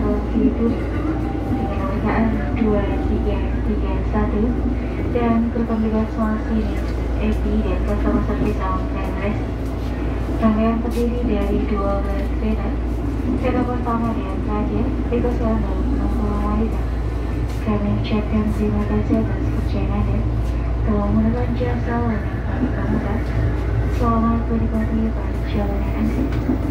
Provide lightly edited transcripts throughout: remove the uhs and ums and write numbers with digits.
Cibubur dengan nomor KM 2331 dan gerbang bebas masih EPI dan customer service on Trainless. Rangkaian terdiri dari 12 kereta. Kereta pertama dan terakhir dikhususkan dalam penumpang wanita. Kami ucapkan terima kasih atas kepercayaan Anda telah menggunakan jasa layanan kami komuter. Selamat menikmati perjalanan Anda.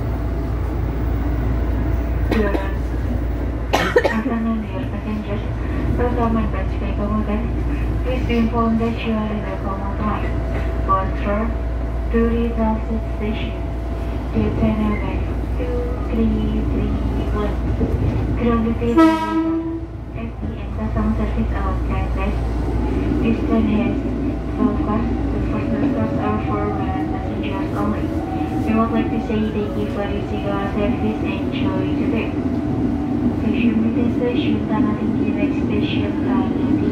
Afternoon, dear passengers. Welcome and back to the commuter. Please be informed that you are in the common line. Board through Duri Transit Station. The channel by 2331. Ground details and customer service outside left. This train has 12 cars. The first cars are for passengers only. We would like to say thank you for using our service and enjoy the trip. Station meeting station Tanah Tinggi, next station Tanah Tinggi.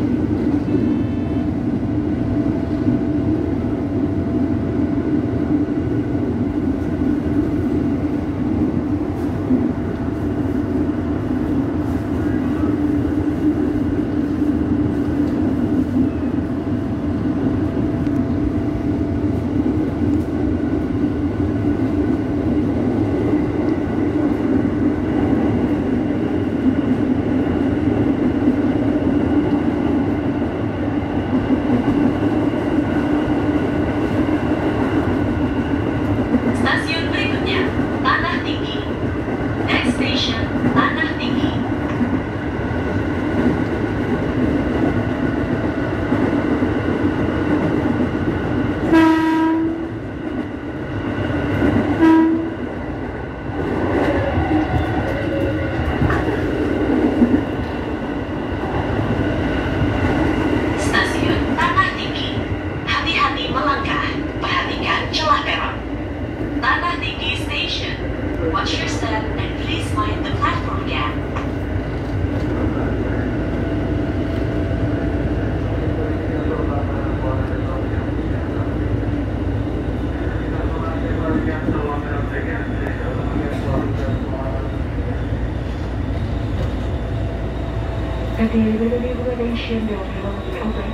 The regulation door will be open.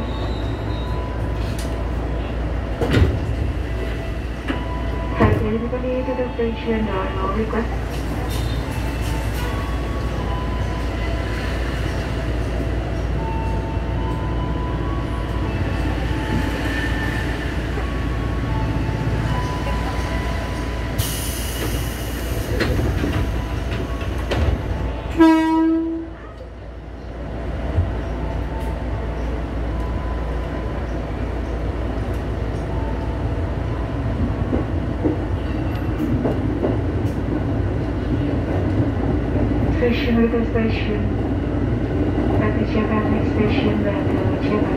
Everybody to the station door will request. Station with the station. At the Japan next station, Batu Japan.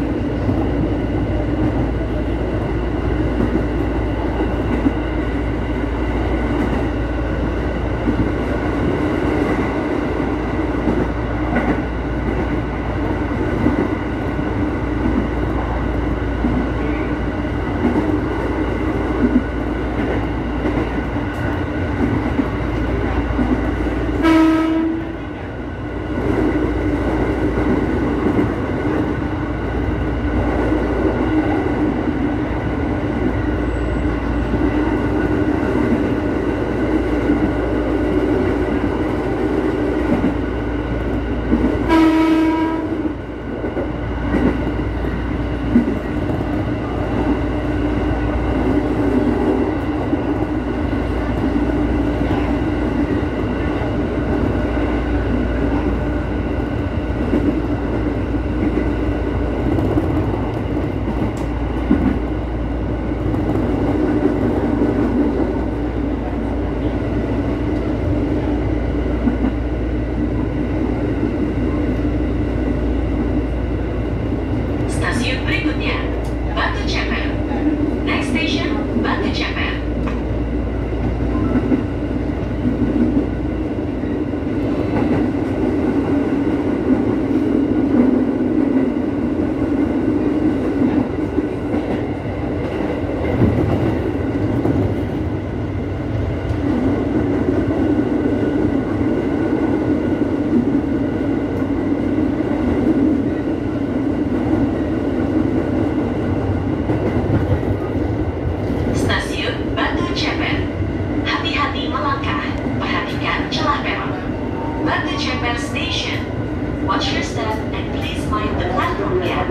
Watch your step and please mind the platform gap.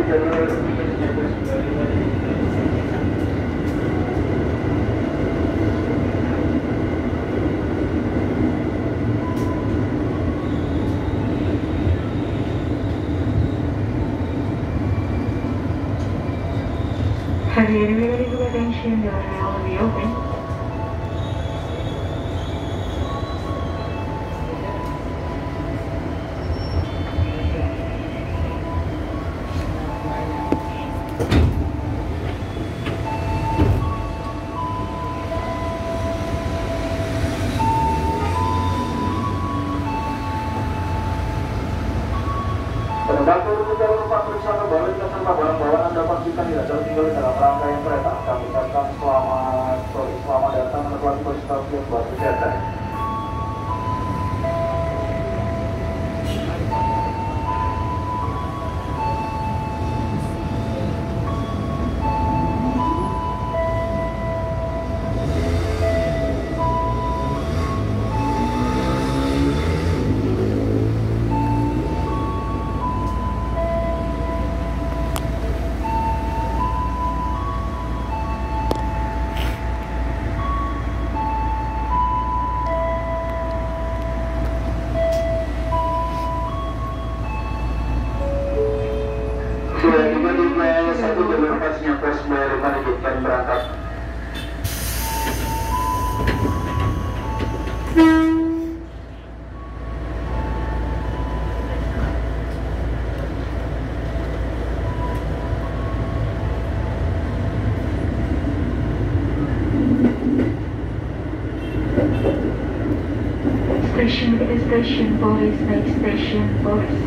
Have you any medical attention that will be open? Penumpang turun ke jalur 4 periksa kembali beserta barang bawaan Anda pastikan tidak tertinggal dalam rangkaian kereta. Kami ucapkan selamat datang ke kelas stasiun Batu Jajar. Sudah tiba di wilayah 1 jalur pasnya pos Bayaran melanjutkan berangkat. Station with the station police, next station police.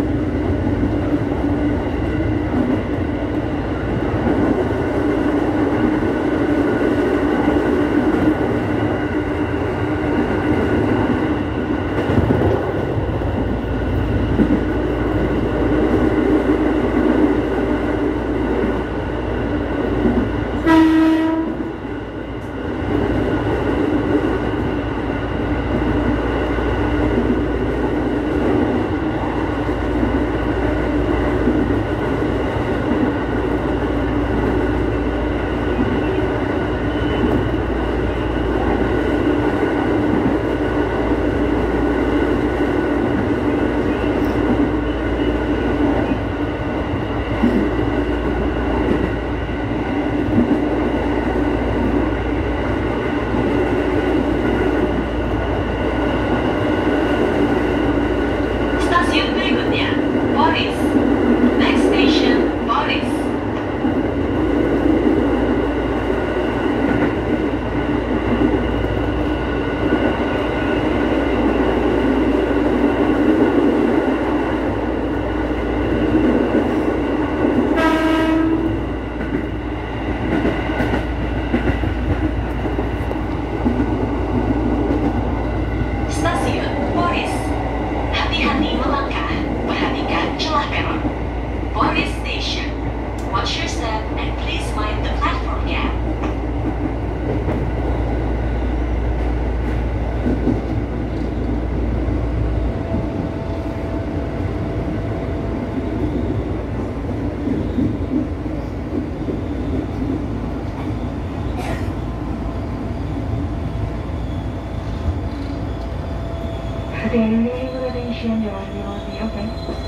Daily attention, your will be open.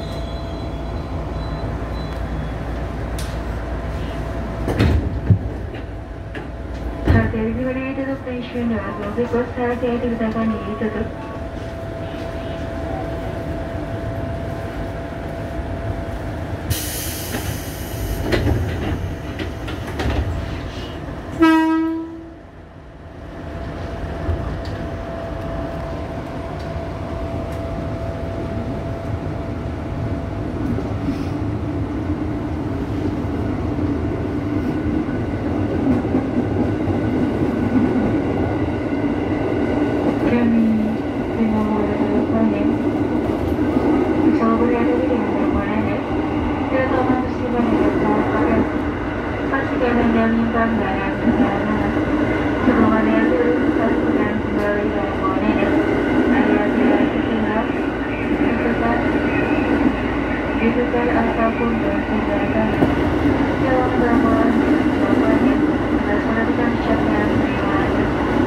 Daily related operation, your will be closed. Hati-hati gunakan ini tutup. ditukar ataupun bersenjata dalam gangguan jawabannya berdasarkan ucapan riwayat.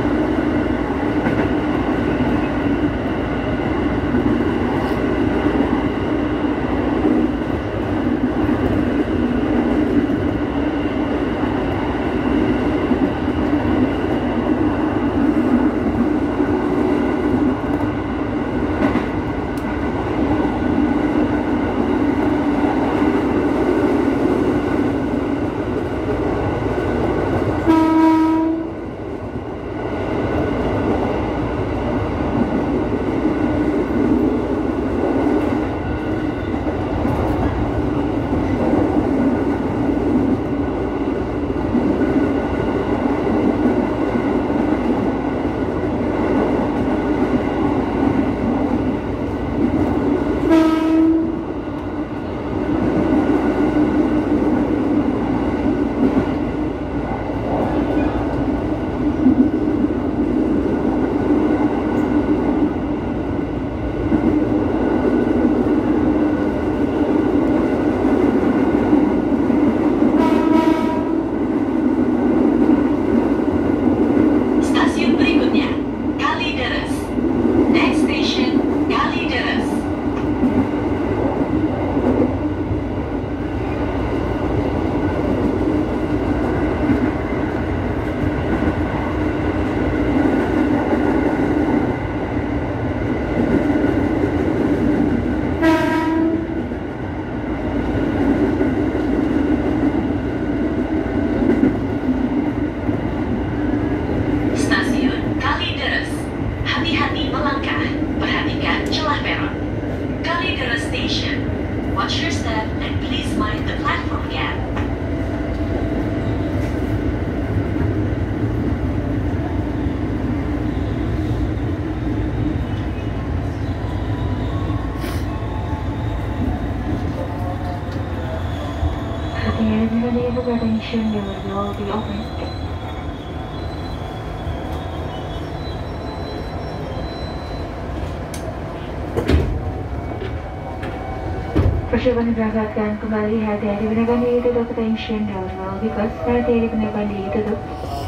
Watch your step and please mind the platform gap. At the end of the evaluation, the window will be opened. Persiapan diberangkatkan kembali, hati-hati gunakan diri tutup, attention door will be closed, hati-hati gunakan diri tutup.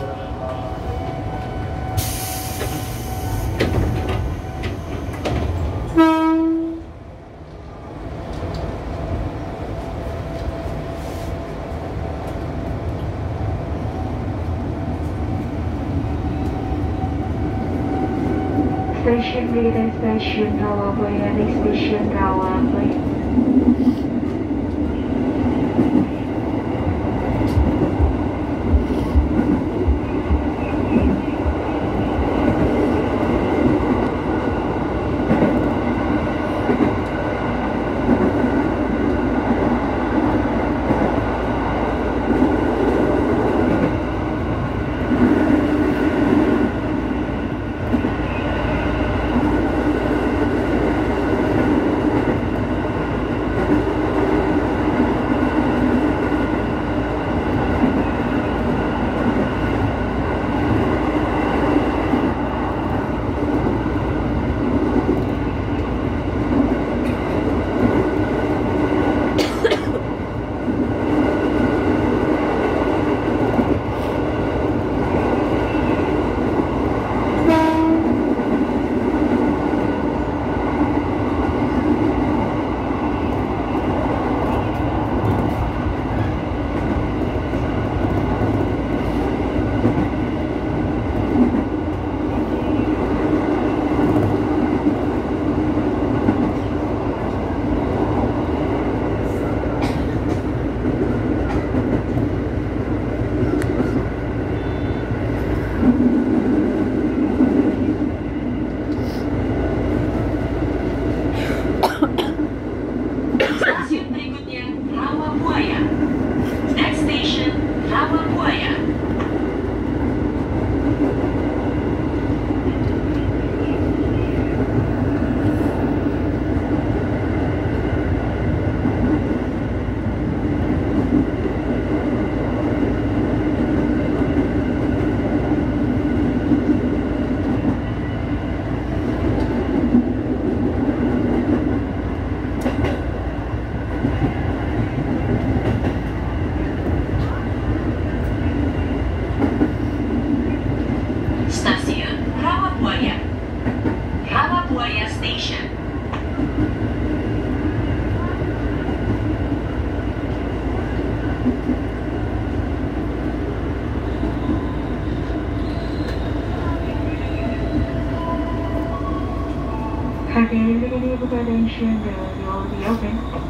Stasiun Blitar, Stasiun Rawabaya, next Stasiun Rawabaya. station. For the elevator credential, the door will be open.